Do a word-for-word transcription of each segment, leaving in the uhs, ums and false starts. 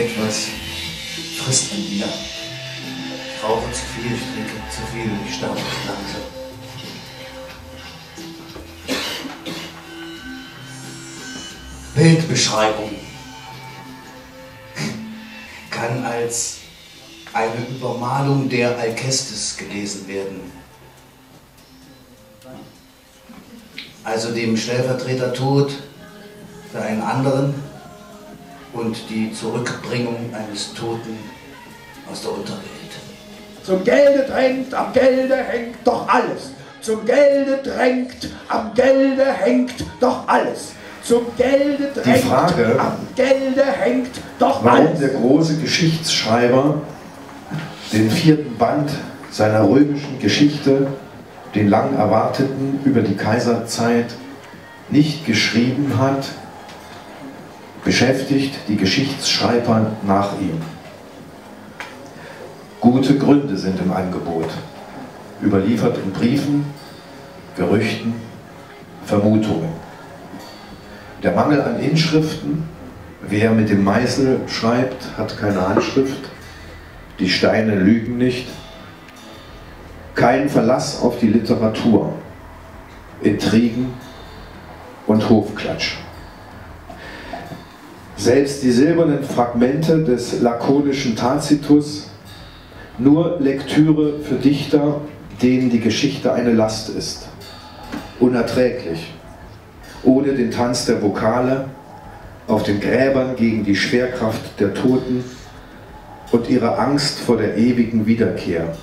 Etwas frisst man wieder. Ich rauche zu viel, ich trinke zu viel, ich sterbe langsam. Bildbeschreibung kann als eine Übermalung der Alkestis gelesen werden. Also dem Stellvertretertod für einen anderen und die Zurückbringung eines Toten aus der Unterwelt. Zum Gelde drängt, am Gelde hängt doch alles. Zum Gelde drängt, am Gelde hängt doch alles. Zum Gelde drängt, die Frage, am Gelde hängt doch warum alles. Der große Geschichtsschreiber den vierten Band seiner römischen Geschichte, den lang erwarteten über die Kaiserzeit, nicht geschrieben hat, beschäftigt die Geschichtsschreiber nach ihm. Gute Gründe sind im Angebot, überliefert in Briefen, Gerüchten, Vermutungen. Der Mangel an Inschriften, wer mit dem Meißel schreibt, hat keine Handschrift, die Steine lügen nicht, kein Verlass auf die Literatur, Intrigen und Hofklatsch. Selbst die silbernen Fragmente des lakonischen Tacitus, nur Lektüre für Dichter, denen die Geschichte eine Last ist, unerträglich, ohne den Tanz der Vokale, auf den Gräbern gegen die Schwerkraft der Toten und ihre Angst vor der ewigen Wiederkehr.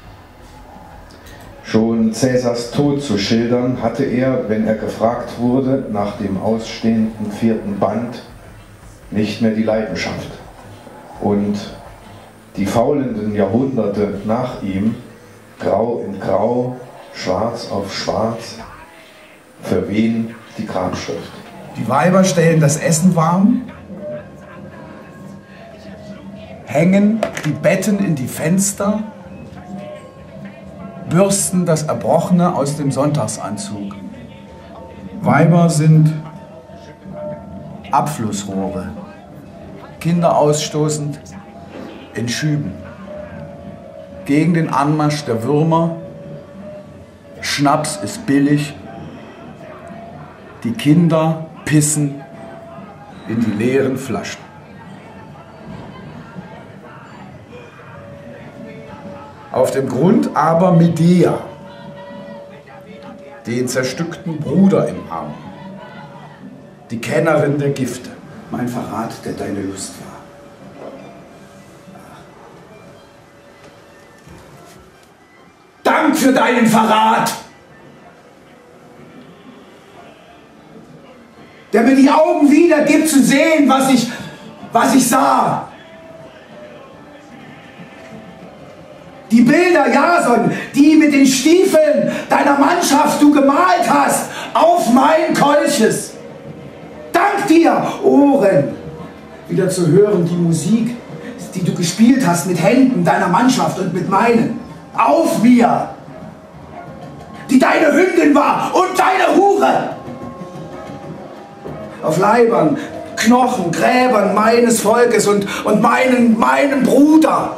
Schon Cäsars Tod zu schildern, hatte er, wenn er gefragt wurde, nach dem ausstehenden vierten Band, nicht mehr die Leidenschaft. Und die faulenden Jahrhunderte nach ihm, grau in grau, schwarz auf schwarz, verwehen die Grabschrift. Die Weiber stellen das Essen warm, hängen die Betten in die Fenster, bürsten das Erbrochene aus dem Sonntagsanzug. Weiber sind Abflussrohre, Kinder ausstoßend in Schüben. Gegen den Anmarsch der Würmer, Schnaps ist billig, die Kinder pissen in die leeren Flaschen. Auf dem Grund aber Medea, den zerstückten Bruder im Arm, die Kennerin der Gifte. Mein Verrat, der deine Lust war. Dank für deinen Verrat, der mir die Augen wiedergibt zu sehen, was ich, was ich sah. Die Bilder, Jason, die mit den Stiefeln deiner Mannschaft du gemalt hast, auf mein Kolches. Dank dir, Ohren, wieder zu hören die Musik, die du gespielt hast mit Händen deiner Mannschaft und mit meinen. Auf mir, die deine Hündin war und deine Hure. Auf Leibern, Knochen, Gräbern meines Volkes und, und meinen, meinen Bruder.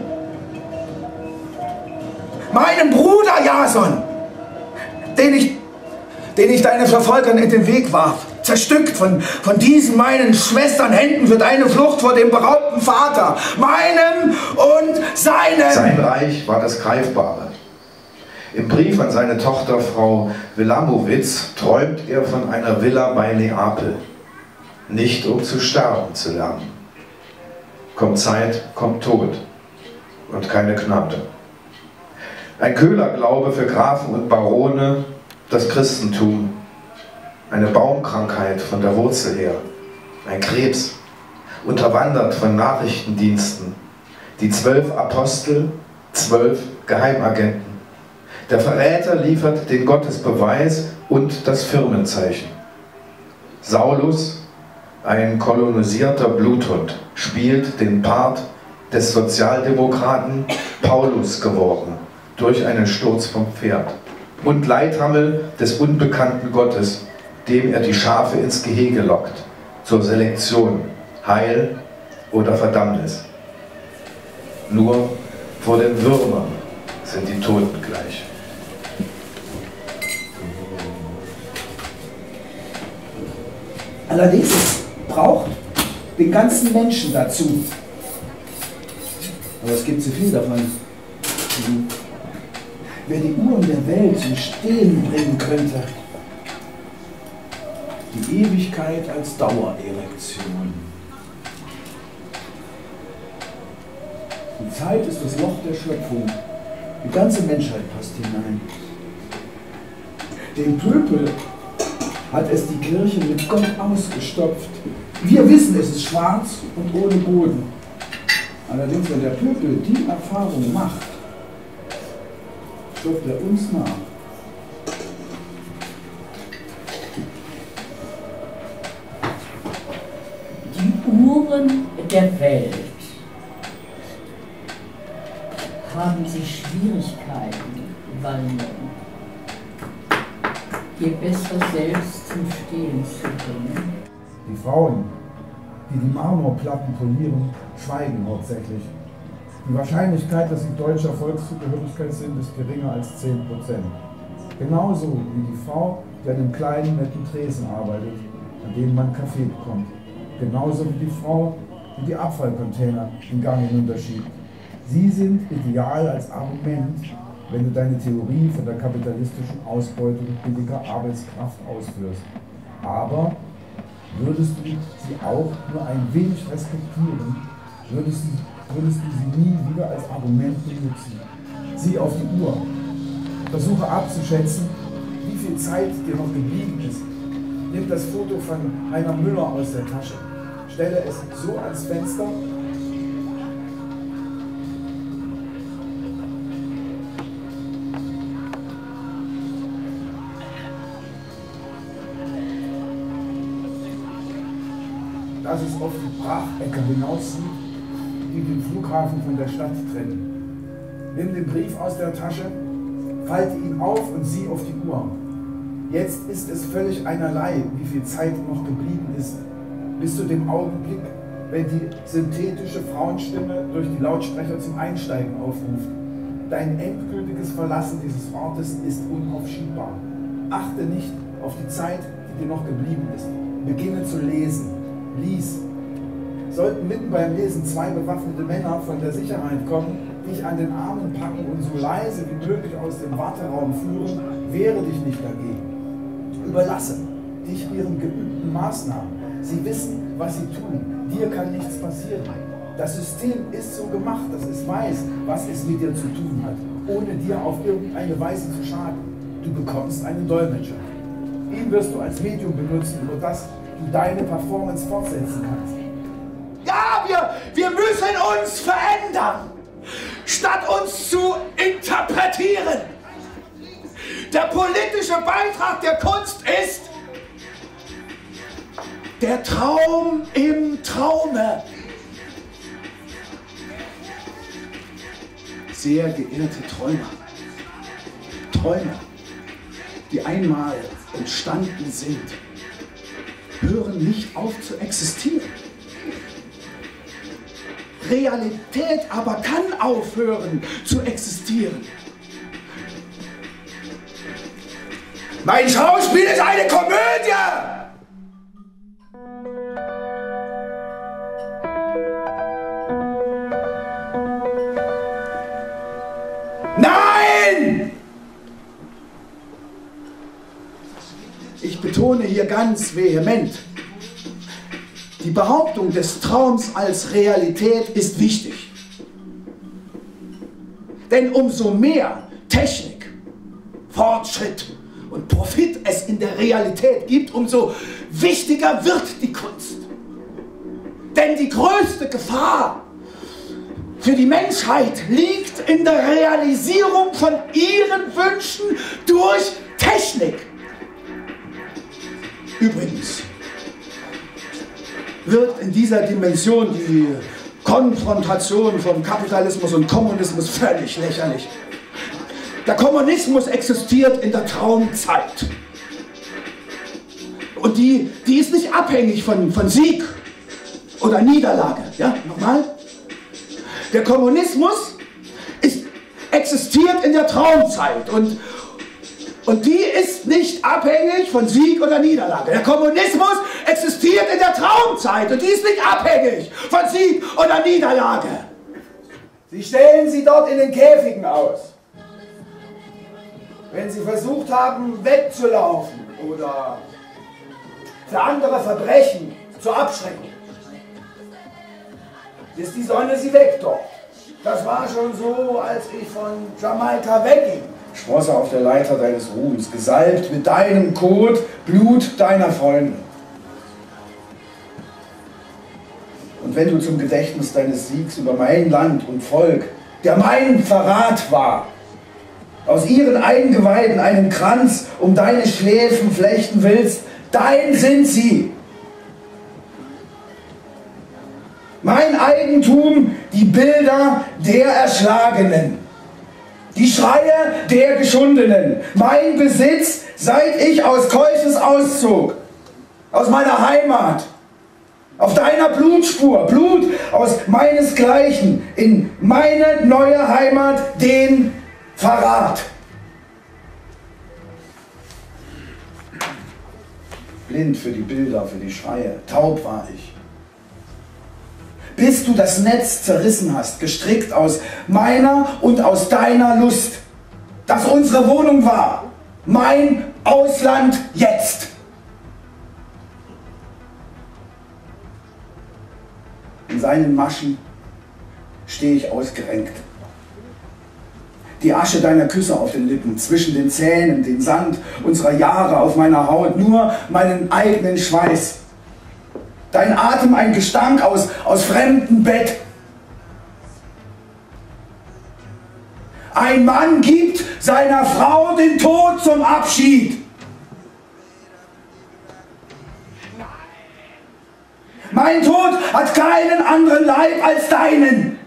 Meinen Bruder Jason, den ich, den ich deinen Verfolgern in den Weg warf, zerstückt von, von diesen meinen Schwestern Händen für deine Flucht vor dem beraubten Vater, meinem und seinem. Sein Reich war das Greifbare. Im Brief an seine Tochter Frau Wilamowitz träumt er von einer Villa bei Neapel, nicht um zu sterben zu lernen. Kommt Zeit, kommt Tod und keine Gnade. Ein Köhlerglaube für Grafen und Barone, das Christentum, eine Baumkrankheit von der Wurzel her, ein Krebs, unterwandert von Nachrichtendiensten, die zwölf Apostel, zwölf Geheimagenten. Der Verräter liefert den Gottesbeweis und das Firmenzeichen. Saulus, ein kolonisierter Bluthund, spielt den Part des Sozialdemokraten Paulus geworden, durch einen Sturz vom Pferd, und Leithammel des unbekannten Gottes, dem er die Schafe ins Gehege lockt, zur Selektion, Heil oder Verdammnis. Nur vor den Würmern sind die Toten gleich. Allerdings, es braucht den ganzen Menschen dazu. Aber es gibt zu viel davon. Wer die Uhren der Welt zum Stehen bringen könnte. Die Ewigkeit als Dauererektion. Die Zeit ist das Loch der Schöpfung. Die ganze Menschheit passt hinein. Den Pöbel hat es die Kirche mit Gott ausgestopft. Wir wissen, es ist schwarz und ohne Boden. Allerdings, wenn der Pöbel die Erfahrung macht, stopft er uns nach. Die Uhren der Welt haben sie Schwierigkeiten, Walmung, ihr besser selbst zum Stehen zu bringen. Die Frauen, die die Marmorplatten polieren, schweigen hauptsächlich. Die Wahrscheinlichkeit, dass sie deutscher Volkszugehörigkeit sind, ist geringer als zehn Prozent. Genauso wie die Frau, die an einem kleinen, netten Tresen arbeitet, an dem man Kaffee bekommt. Genauso wie die Frau, die die Abfallcontainer den Gang hinunterschiebt. Sie sind ideal als Argument, wenn du deine Theorie von der kapitalistischen Ausbeutung billiger Arbeitskraft ausführst. Aber würdest du sie auch nur ein wenig respektieren, würdest du, würdest du sie nie wieder als Argument benutzen. Sieh auf die Uhr. Versuche abzuschätzen, wie viel Zeit dir noch geblieben ist. Nimm das Foto von Heiner Müller aus der Tasche. Stelle es so ans Fenster. Dass es auf die Brachäcker hinauszieht, die den Flughafen von der Stadt trennen. Nimm den Brief aus der Tasche, falte ihn auf und sieh auf die Uhr. Jetzt ist es völlig einerlei, wie viel Zeit noch geblieben ist, bis zu dem Augenblick, wenn die synthetische Frauenstimme durch die Lautsprecher zum Einsteigen aufruft. Dein endgültiges Verlassen dieses Ortes ist unaufschiebbar. Achte nicht auf die Zeit, die dir noch geblieben ist. Beginne zu lesen. Lies. Sollten mitten beim Lesen zwei bewaffnete Männer von der Sicherheit kommen, dich an den Armen packen und so leise wie möglich aus dem Warteraum führen, wehre dich nicht dagegen. Überlasse dich ihren geübten Maßnahmen. Sie wissen, was sie tun. Dir kann nichts passieren. Das System ist so gemacht, dass es weiß, was es mit dir zu tun hat, ohne dir auf irgendeine Weise zu schaden. Du bekommst einen Dolmetscher. Ihn wirst du als Medium benutzen, über das du deine Performance fortsetzen kannst. Ja, wir, wir müssen uns verändern, statt uns zu interpretieren. Der politische Beitrag der Kunst ist der Traum im Traume. Sehr geehrte Träumer, Träumer, die einmal entstanden sind, hören nicht auf zu existieren. Realität aber kann aufhören zu existieren. Mein Schauspiel ist eine Komödie! Nein! Ich betone hier ganz vehement, die Behauptung des Traums als Realität ist wichtig. Denn umso mehr Technik, Fortschritt und Profit es in der Realität gibt, umso wichtiger wird die Kunst. Denn die größte Gefahr für die Menschheit liegt in der Realisierung von ihren Wünschen durch Technik. Übrigens wird in dieser Dimension die Konfrontation von Kapitalismus und Kommunismus völlig lächerlich. Der Kommunismus existiert in der Traumzeit. Und die, die ist nicht abhängig von, von Sieg oder Niederlage. Ja, nochmal. Der Kommunismus ist, existiert in der Traumzeit und, und die ist nicht abhängig von Sieg oder Niederlage. Der Kommunismus existiert in der Traumzeit und die ist nicht abhängig von Sieg oder Niederlage. Sie stellen sie dort in den Käfigen aus. Wenn sie versucht haben, wegzulaufen oder für andere Verbrechen zur Abschreckung, ist die Sonne sie weg dort. Das war schon so, als ich von Jamaika wegging. Sprosse auf der Leiter deines Ruhms, gesalbt mit deinem Kot, Blut deiner Freunde. Und wenn du zum Gedächtnis deines Siegs über mein Land und Volk, der mein Verrat war, aus ihren Eingeweiden einen Kranz um deine Schläfen flechten willst, dein sind sie. Mein Eigentum, die Bilder der Erschlagenen, die Schreie der Geschundenen, mein Besitz, seit ich aus Kolchis auszog, aus meiner Heimat, auf deiner Blutspur, Blut aus meinesgleichen, in meine neue Heimat, den Verrat. Blind für die Bilder, für die Schreie, taub war ich. Bis du das Netz zerrissen hast, gestrickt aus meiner und aus deiner Lust, das unsere Wohnung war, mein Ausland jetzt. In seinen Maschen stehe ich ausgerenkt. Die Asche deiner Küsse auf den Lippen, zwischen den Zähnen, den Sand unserer Jahre auf meiner Haut, nur meinen eigenen Schweiß. Dein Atem ein Gestank aus, aus fremdem Bett. Ein Mann gibt seiner Frau den Tod zum Abschied. Mein Tod hat keinen anderen Leib als deinen.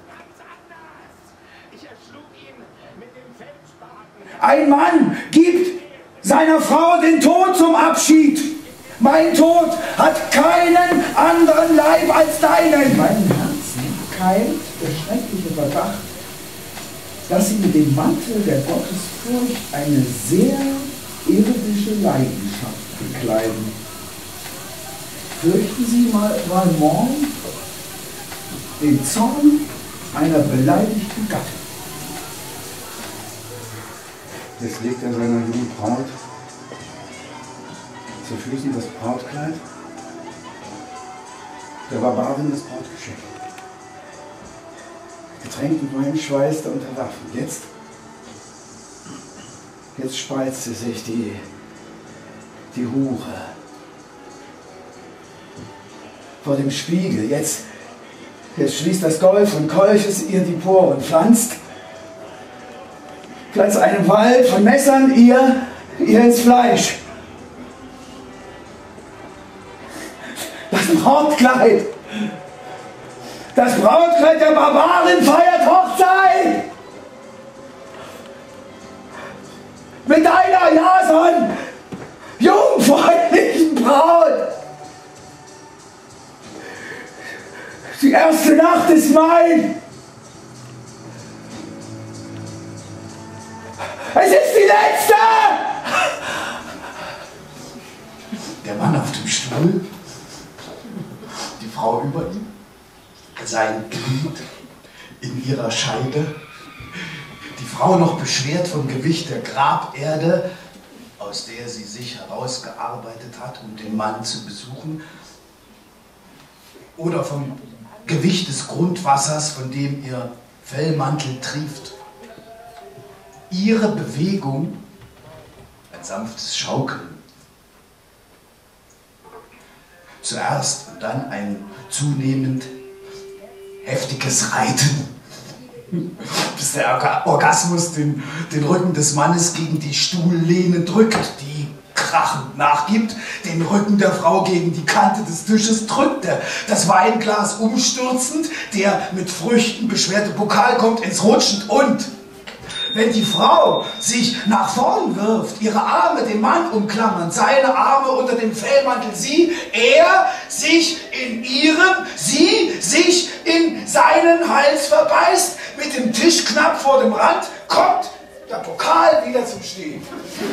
Ein Mann gibt seiner Frau den Tod zum Abschied. Mein Tod hat keinen anderen Leib als deinen. In meinem Herzen keimt der schreckliche Verdacht, dass Sie mit dem Mantel der Gottesfurcht eine sehr irdische Leidenschaft bekleiden. Fürchten Sie mal, mal morgen den Zorn einer beleidigten Gattin. Jetzt legt er seiner jungen Braut zu Füßen das Brautkleid der Barbarin das Brautgeschenk. Getränkt mit meinem Schweiß der Unterwaffen. Jetzt, jetzt spreizt sie sich die, die Hure vor dem Spiegel. Jetzt, jetzt schließt das Gold von Kolchis ihr die Poren, pflanzt Platz einem Wald von Messern ihr, ihr ins Fleisch. Das Brautkleid, das Brautkleid der Barbaren feiert Hochzeit. Mit deiner Jason, jungfräulichen Braut. Die erste Nacht ist mein. Es ist die letzte! Der Mann auf dem Stuhl, die Frau über ihm, sein Glied in ihrer Scheide, die Frau noch beschwert vom Gewicht der Graberde, aus der sie sich herausgearbeitet hat, um den Mann zu besuchen, oder vom Gewicht des Grundwassers, von dem ihr Fellmantel trieft. Ihre Bewegung, ein sanftes Schaukeln. Zuerst und dann ein zunehmend heftiges Reiten, bis der Orgasmus den, den Rücken des Mannes gegen die Stuhllehne drückt, die krachend nachgibt, den Rücken der Frau gegen die Kante des Tisches drückt, der, das Weinglas umstürzend, der mit Früchten beschwerte Pokal kommt ins Rutschen und Wenn die Frau sich nach vorn wirft, ihre Arme den Mann umklammern, seine Arme unter dem Fellmantel, sie, er sich in ihren, sie sich in seinen Hals verbeißt, mit dem Tisch knapp vor dem Rand, kommt der Pokal wieder zum Stehen.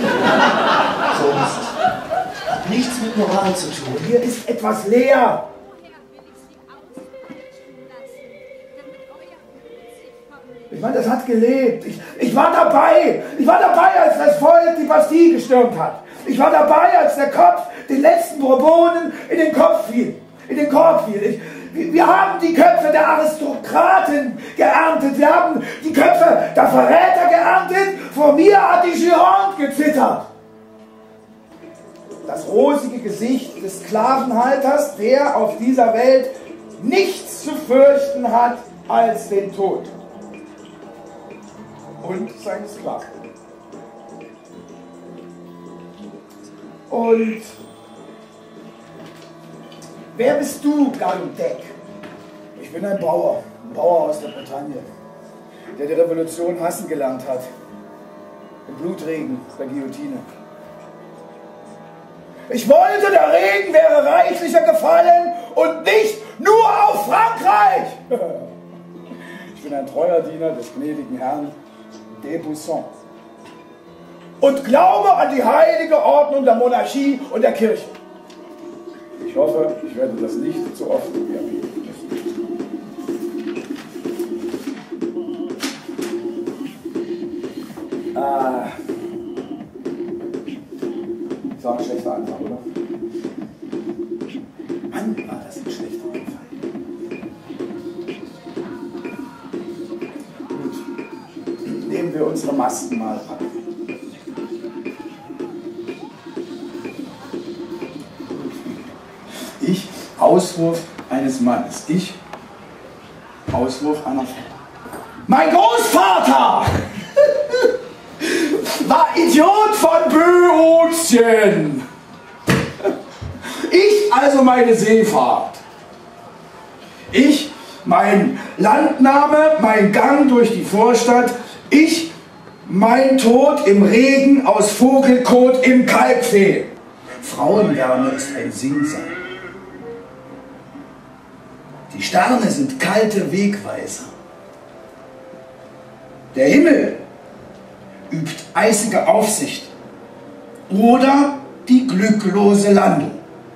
Sonst hat nichts mit Moral zu tun. Hier ist etwas leer. Ich meine, das hat gelebt. Ich, ich war dabei. Ich war dabei, als das Volk die Bastille gestürmt hat. Ich war dabei, als der Kopf den letzten Bourbonen in den Kopf fiel, in den Korb fiel. Ich, wir, wir haben die Köpfe der Aristokraten geerntet. Wir haben die Köpfe der Verräter geerntet. Vor mir hat die Gironde gezittert. Das rosige Gesicht des Sklavenhalters, der auf dieser Welt nichts zu fürchten hat als den Tod. Und seine Sklaven. Und wer bist du, Galudec? Ich bin ein Bauer, ein Bauer aus der Bretagne, der die Revolution hassen gelernt hat. Im Blutregen der Guillotine. Ich wollte, der Regen wäre reichlicher gefallen und nicht nur auf Frankreich. Ich bin ein treuer Diener des gnädigen Herrn d'Aubusson und glaube an die heilige Ordnung der Monarchie und der Kirche. Ich hoffe, ich werde das nicht zu oft erwähnen. Ah. Das war ein schlechter Anfang, oder? Mann, war das ein schlechter Anfang. Gut. Nehmen wir unsere Masken mal ab. Ich, Auswurf eines Mannes. Ich, Auswurf einer Frau. Mein Großvater war Idiot von Böotien. Ich also meine Seefahrt. Ich mein Landnahme, mein Gang durch die Vorstadt. Ich mein Tod im Regen aus Vogelkot im Kalbfee. Frauenwärme ist ein Singsang. Die Sterne sind kalte Wegweiser. Der Himmel übt eisige Aufsicht oder die glücklose Landung.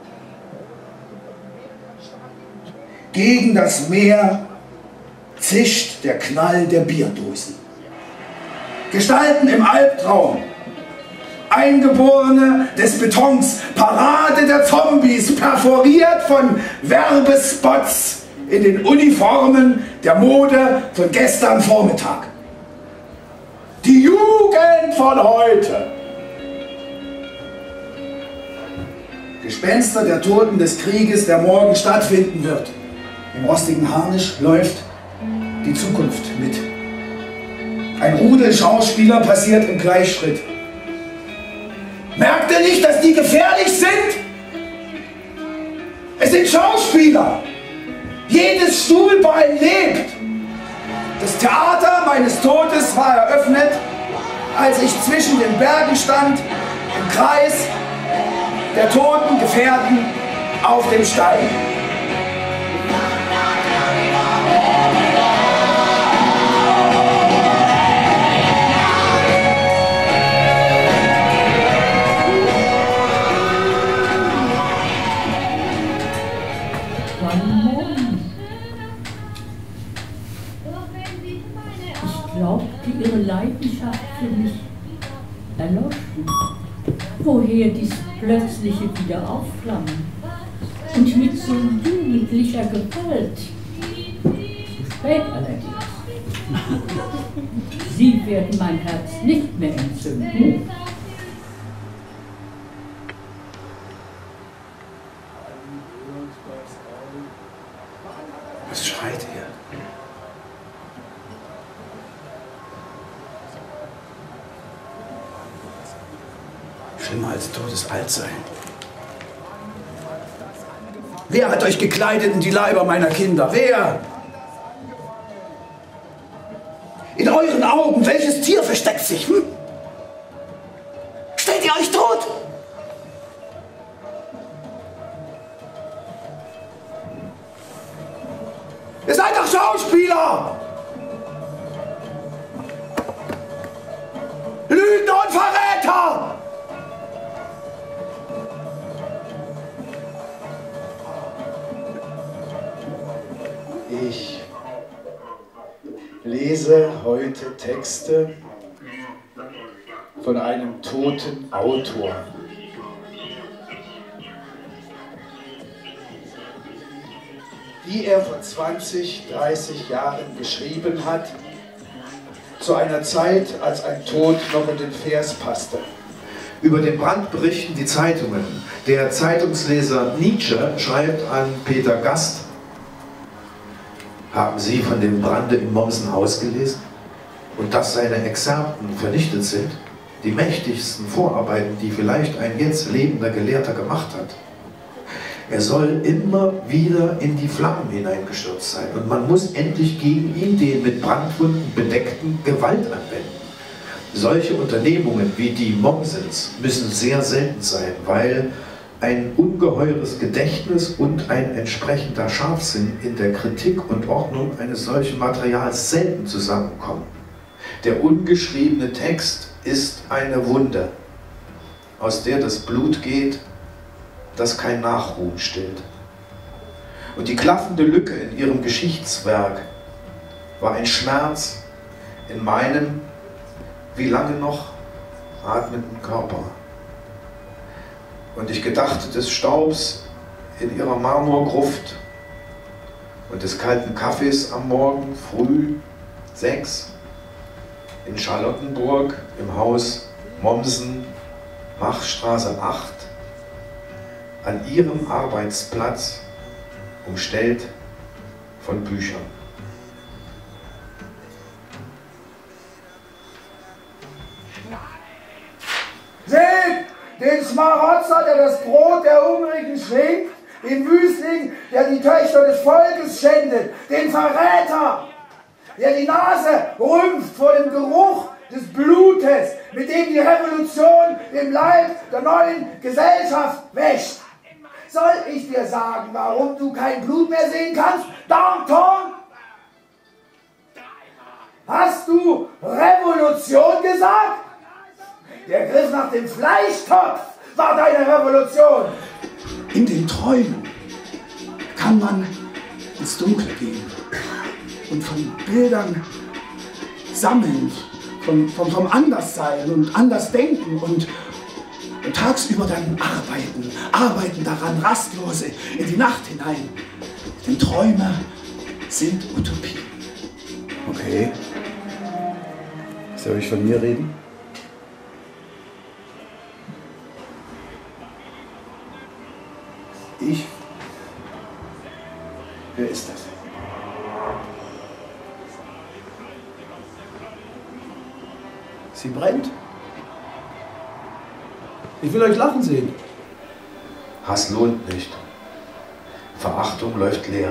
Gegen das Meer zischt der Knall der Bierdosen. Gestalten im Albtraum, Eingeborene des Betons, Parade der Zombies, perforiert von Werbespots in den Uniformen der Mode von gestern Vormittag. Die Jugend von heute. Gespenster der Toten des Krieges, der morgen stattfinden wird. Im rostigen Harnisch läuft die Zukunft mit. Ein Rudel Schauspieler passiert im Gleichschritt. Merkt ihr nicht, dass die gefährlich sind? Es sind Schauspieler. Jedes Stuhlbein lebt. Das Theater meines Todes war eröffnet, als ich zwischen den Bergen stand, im Kreis der toten Gefährten auf dem Stein. Ich glaubte, ihre Leidenschaft für mich erloschen. Woher dies plötzliche Wiederaufflammen? Und mit so jugendlicher Gewalt. Zu spät allerdings. Sie werden mein Herz nicht mehr entzünden. Was schreit ihr? Schlimmer als Todesalt-Sein. Wer hat euch gekleidet in die Leiber meiner Kinder? Wer? In euren euren Augen, welches Tier versteckt sich? Hm? Stellt ihr euch tot? Ihr seid doch Schauspieler! Lügner und Verräter! Ich lese heute Texte von einem toten Autor. Die er vor zwanzig, dreißig Jahren geschrieben hat, zu einer Zeit, als ein Tod noch in den Vers passte. Über den Brand berichten die Zeitungen. Der Zeitungsleser Nietzsche schreibt an Peter Gast: Haben Sie von dem Brande in Mommsenhaus gelesen? Und dass seine Exerpten vernichtet sind? Die mächtigsten Vorarbeiten, die vielleicht ein jetzt lebender Gelehrter gemacht hat. Er soll immer wieder in die Flammen hineingestürzt sein. Und man muss endlich gegen ihn den mit Brandwunden bedeckten Gewalt anwenden. Solche Unternehmungen wie die Mommsens müssen sehr selten sein, weil ein ungeheures Gedächtnis und ein entsprechender Scharfsinn in der Kritik und Ordnung eines solchen Materials selten zusammenkommen. Der ungeschriebene Text ist eine Wunde, aus der das Blut geht, das kein Nachruhen stillt. Und die klaffende Lücke in ihrem Geschichtswerk war ein Schmerz in meinem, wie lange noch, atmenden Körper. Und ich gedachte des Staubs in ihrer Marmorgruft und des kalten Kaffees am Morgen früh, sechs, in Charlottenburg im Haus Mommsen, Machstraße acht, an ihrem Arbeitsplatz, umstellt von Büchern. Seht den Schmarotzer, der das Brot der Hungrigen schlingt, den Wüstling, der die Töchter des Volkes schändet, den Verräter, der die Nase rümpft vor dem Geruch des Blutes, mit dem die Revolution den Leib der neuen Gesellschaft wäscht. Soll ich dir sagen, warum du kein Blut mehr sehen kannst, Danton? Hast du Revolution gesagt? Der Griff nach dem Fleischtopf war deine Revolution. In den Träumen kann man ins Dunkle gehen und von Bildern sammeln, vom, vom, vom Anderssein und Andersdenken und, und tagsüber dann arbeiten, arbeiten daran, rastlose in die Nacht hinein. Denn Träume sind Utopie. Okay. Soll ich von mir reden? Ich? Wer ist das? Sie brennt. Ich will euch lachen sehen. Hass lohnt nicht. Verachtung läuft leer.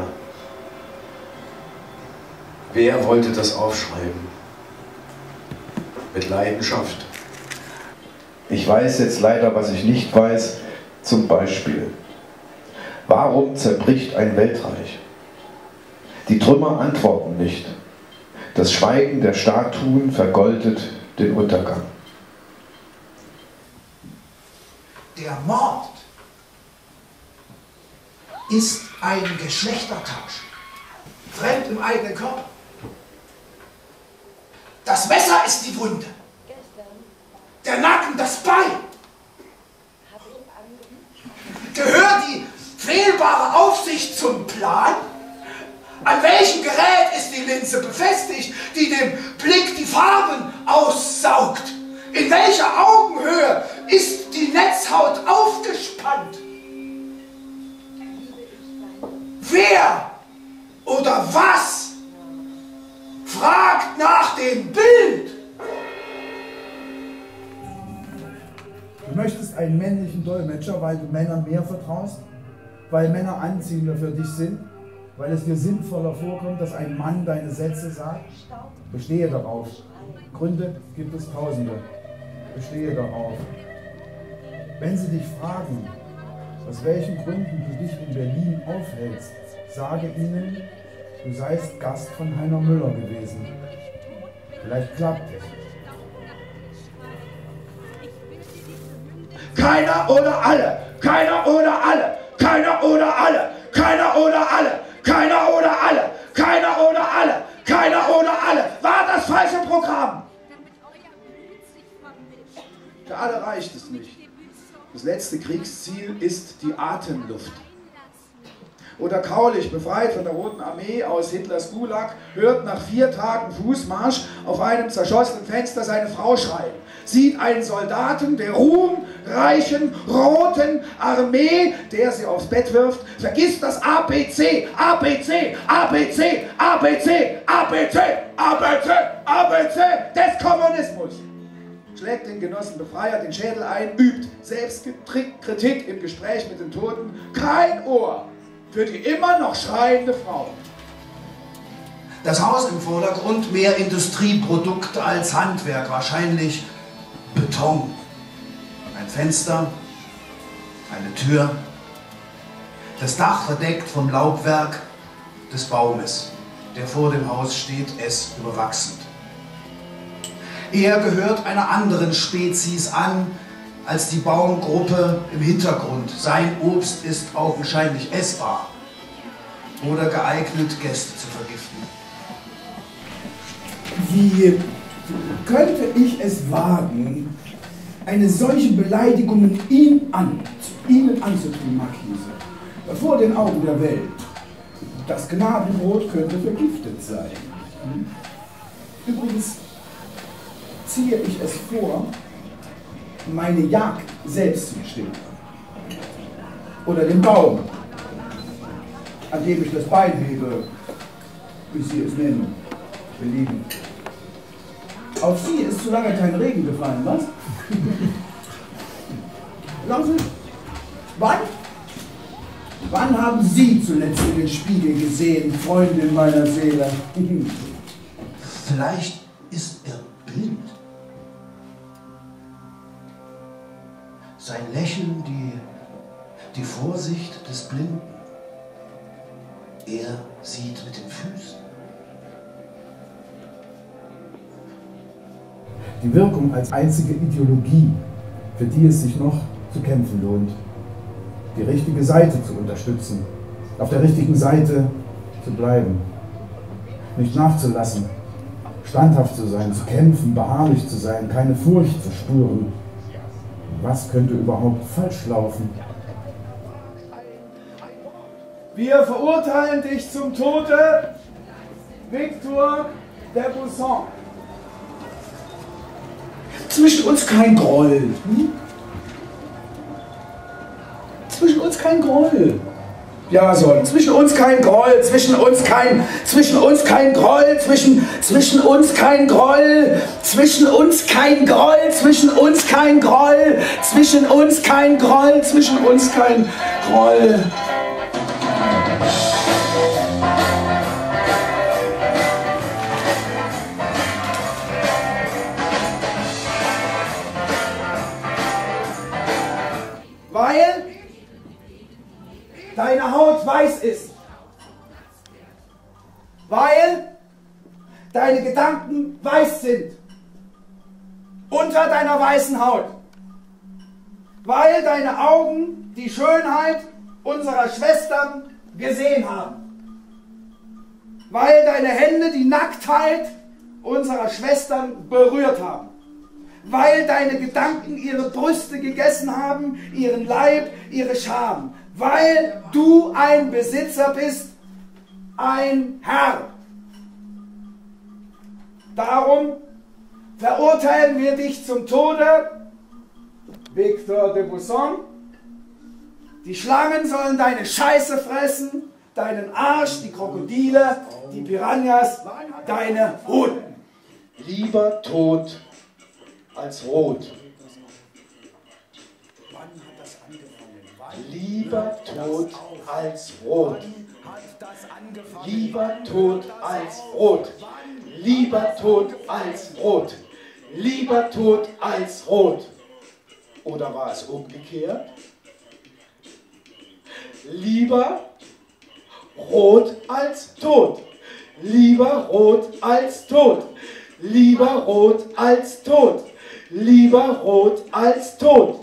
Wer wollte das aufschreiben? Mit Leidenschaft. Ich weiß jetzt leider, was ich nicht weiß. Zum Beispiel: Warum zerbricht ein Weltreich? Die Trümmer antworten nicht. Das Schweigen der Statuen vergoldet den Untergang. Der Mord ist ein Geschlechtertausch. Fremd im eigenen Körper. Das Messer ist die Wunde. Der Nacken das Bein. Gehört die fehlbare Aufsicht zum Plan? An welchem Gerät ist die Linse befestigt, die dem Blick die Farben aussaugt? In welcher Augenhöhe ist die Netzhaut aufgespannt? Wer oder was fragt nach dem Bild? Du möchtest einen männlichen Dolmetscher, weil du Männern mehr vertraust? Weil Männer anziehender für dich sind? weil es dir sinnvoller vorkommt, dass ein Mann deine Sätze sagt? Bestehe darauf. Gründe gibt es tausende. Bestehe darauf. Wenn sie dich fragen, aus welchen Gründen du dich in Berlin aufhältst, sage ihnen, du seist Gast von Heiner Müller gewesen. Vielleicht klappt es. Keiner oder alle, keiner oder alle, keiner oder alle, keiner oder alle, keiner oder alle, keiner oder alle, keiner oder alle. War das falsche Programm? Für alle reicht es nicht. Das letzte Kriegsziel ist die Atemluft. Oder Kaulich, befreit von der Roten Armee aus Hitlers Gulag, hört nach vier Tagen Fußmarsch auf einem zerschossenen Fenster seine Frau schreien. Sieht einen Soldaten der ruhmreichen Roten Armee, der sie aufs Bett wirft, vergisst das A B C, A B C, A B C, A B C, A B C, A B C, A B C des Kommunismus. Schlägt den Genossen Befreier den Schädel ein, übt Selbstkritik im Gespräch mit den Toten. Kein Ohr für die immer noch schreiende Frau. Das Haus im Vordergrund, mehr Industrieprodukt als Handwerk, wahrscheinlich Beton. Ein Fenster, eine Tür, das Dach verdeckt vom Laubwerk des Baumes, der vor dem Haus steht, es überwachsend. Er gehört einer anderen Spezies an als die Baumgruppe im Hintergrund. Sein Obst ist augenscheinlich essbar oder geeignet, Gäste zu vergiften. Wie könnte ich es wagen, eine solche Beleidigung ihm an, Ihnen anzutun, Marquise, vor den Augen der Welt? Das Gnadenbrot könnte vergiftet sein. Übrigens ziehe ich es vor, meine Jagd selbst zu bestimmen. Oder den Baum, an dem ich das Bein hebe, wie Sie es nennen, belieben. Auf Sie ist zu lange kein Regen gefallen, was? Sagen Sie, wann? Wann haben Sie zuletzt in den Spiegel gesehen, Freundin meiner Seele? Vielleicht ist er blind. Sein Lächeln, die, die Vorsicht des Blinden. Er sieht mit den Füßen. Die Wirkung als einzige Ideologie, für die es sich noch zu kämpfen lohnt. Die richtige Seite zu unterstützen, auf der richtigen Seite zu bleiben, nicht nachzulassen, standhaft zu sein, zu kämpfen, beharrlich zu sein, keine Furcht zu spüren. Was könnte überhaupt falsch laufen? Wir verurteilen dich zum Tode, Victor Debusson. Zwischen uns kein Groll. Hm? Zwischen uns kein Groll. Jason, zwischen uns kein Groll, zwischen uns kein, zwischen uns kein Groll, zwischen, zwischen uns kein Groll, zwischen uns kein Groll, zwischen uns kein Groll, zwischen uns kein Groll, zwischen uns kein Groll. Weil deine Haut weiß ist. Weil deine Gedanken weiß sind. Unter deiner weißen Haut. Weil deine Augen die Schönheit unserer Schwestern gesehen haben. Weil deine Hände die Nacktheit unserer Schwestern berührt haben. Weil deine Gedanken ihre Brüste gegessen haben, ihren Leib, ihre Scham. Weil du ein Besitzer bist, ein Herr. Darum verurteilen wir dich zum Tode, Victor Debusson. Die Schlangen sollen deine Scheiße fressen, deinen Arsch, die Krokodile, die Piranhas, deine Hunden. Lieber tot als rot. Lieber tot als rot. Lieber tot als rot. Lieber tot als rot. Lieber tot als rot. Oder war es umgekehrt? Lieber rot als tot. Lieber rot als tot. Lieber rot als tot. Lieber rot als tot.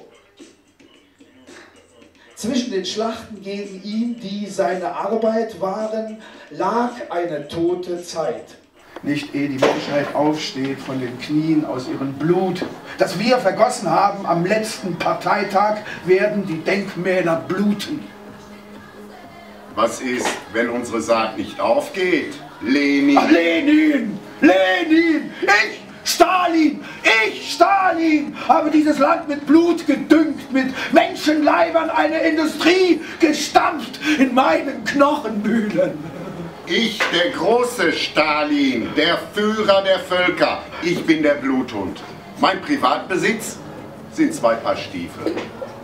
Zwischen den Schlachten gegen ihn, die seine Arbeit waren, lag eine tote Zeit. Nicht ehe die Menschheit aufsteht von den Knien aus ihrem Blut, das wir vergossen haben am letzten Parteitag, werden die Denkmäler bluten. Was ist, wenn unsere Saat nicht aufgeht? Lenin! Ach, Lenin! Lenin! Ich, Stalin! Ich, Stalin! Habe dieses Land mit Blut gedüngt, mit Menschenleibern eine Industrie gestampft in meinen Knochenmühlen. Ich, der große Stalin, der Führer der Völker. Ich bin der Bluthund. Mein Privatbesitz sind zwei Paar Stiefel.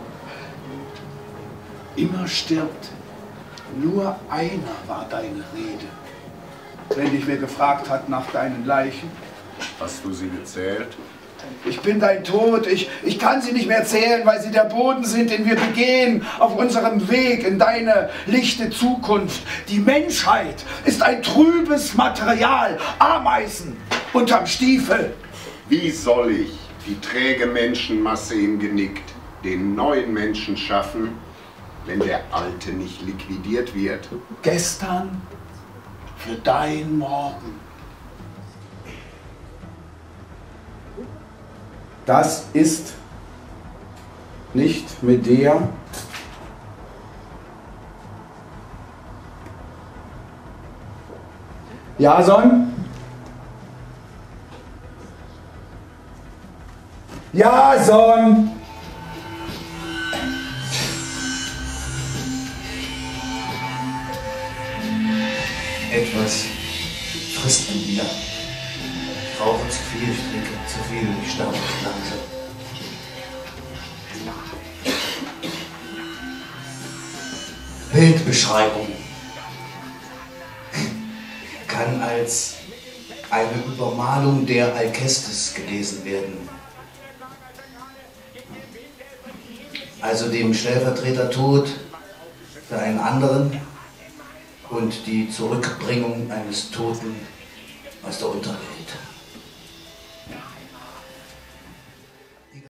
Immer stirbt. Nur einer war deine Rede. Wenn dich wer gefragt hat nach deinen Leichen. Hast du sie gezählt? Ich bin dein Tod, ich, ich kann sie nicht mehr zählen, weil sie der Boden sind, den wir begehen auf unserem Weg in deine lichte Zukunft. Die Menschheit ist ein trübes Material, Ameisen unterm Stiefel. Wie soll ich, die träge Menschenmasse im Genick, den neuen Menschen schaffen, wenn der alte nicht liquidiert wird? Gestern für dein Morgen. Das ist nicht Medea. Jason? Jason! Etwas frisst in mir. Ich rauche zu viel, ich trinke zu viel, ich sterbe langsam. Bildbeschreibung kann als eine Übermalung der Alkestis gelesen werden. Also dem Stellvertretertod für einen anderen und die Zurückbringung eines Toten aus der Unterwelt.